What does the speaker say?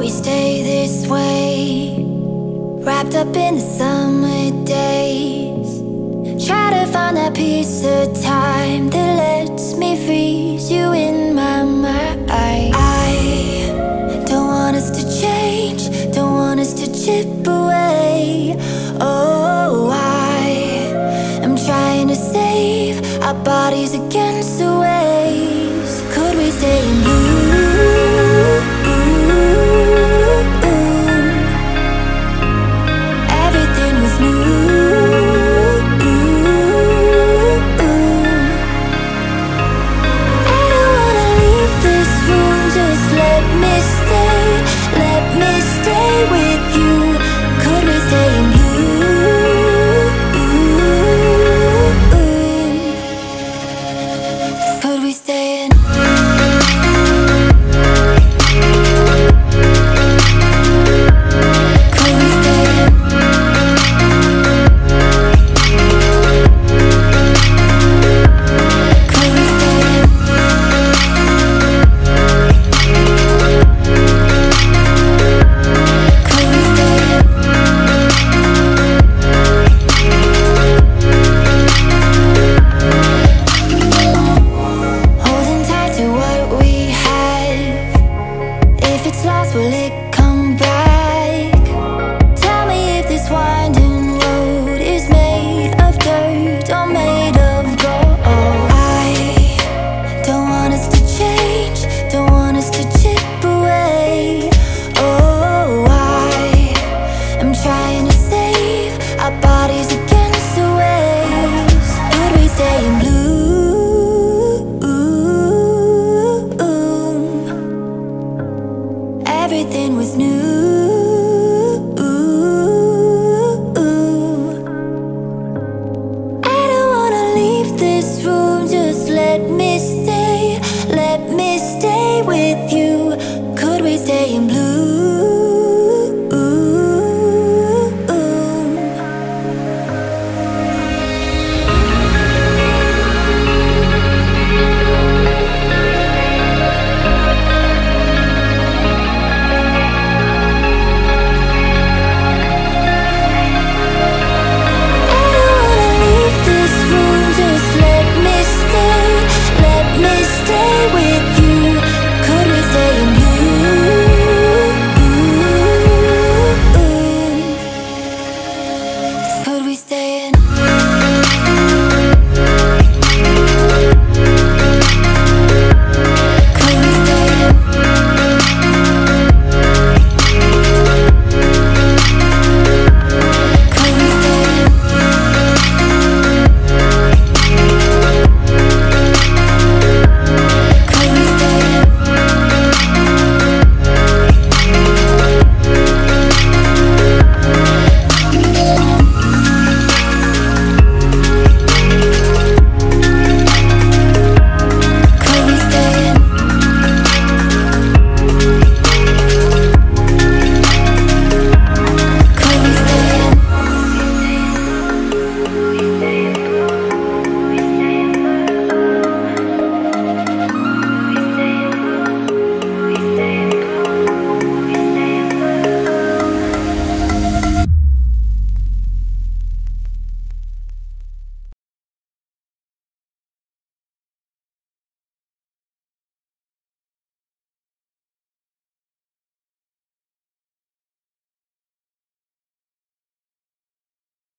we stay this way, wrapped up in the summer days. Try to find that piece of time that lets me freeze you in my mind. I don't want us to change, don't want us to chip away. Oh, I am trying to save our bodies against the waves. Could we stay in blue? Everything was new. Will it come back? Tell me if this winding road is made of dirt or made of gold. I don't want us to change, don't want us to chip away. Oh, I am trying to save our bodies against the waves. Could we stay in blue? Everything was new. I don't wanna leave this room, just let me